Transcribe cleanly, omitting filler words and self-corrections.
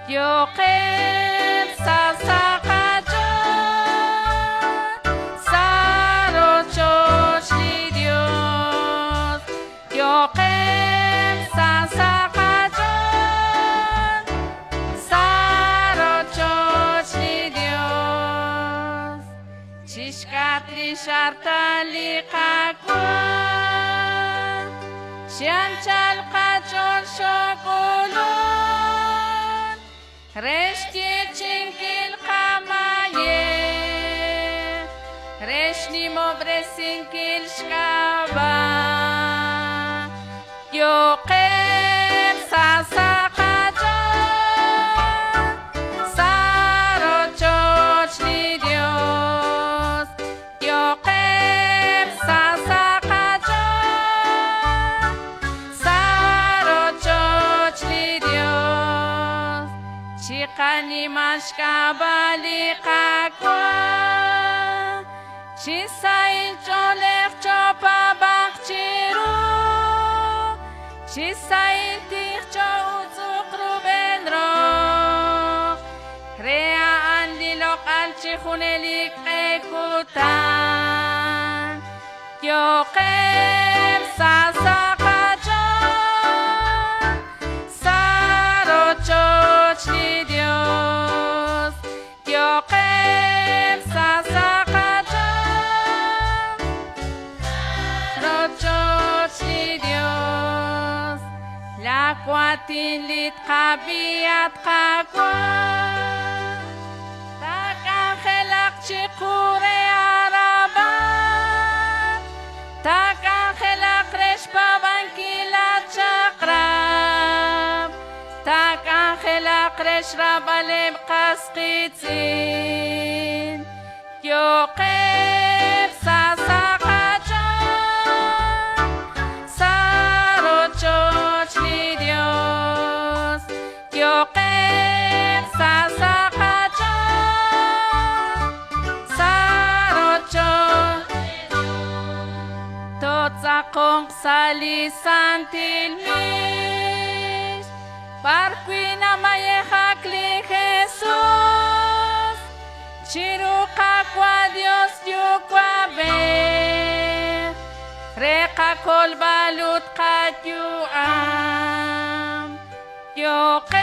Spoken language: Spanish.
Yo que sasakajon saro chochli Dios. Yo que sasakajon saro chochli Dios. Chishkatli shartali kakwa Shanchal kachon shokulun Reshti chinkil kamaye Reshni mobresinkil shkaba Yoqem sasakajon Saro chochli Dios Yoqem sasakajon Saro chochli Dios Chikani mashkabali kakwa Chisay cholek chopa bakchiru Chisay tikcho uzukru benro Crea andilok alchihunelik ekutan Yoqem sasakajon Saro chochli Dios Yoqem sasakajon Saro chochli Dios La kuatin kabiat kakwa Takangelak chikure araban Takangelak reshpa bankilat chakrab Takangelak reshra balem kaskitzin Yoqem sasakajon Saro chochli Dios Yoqem sasakajon Saro chochli Totzakong salisantil mis Barquina mayehakli Jesús Chiruka kwa Dios yukwa be Reka kol balut kat yuam Yoqem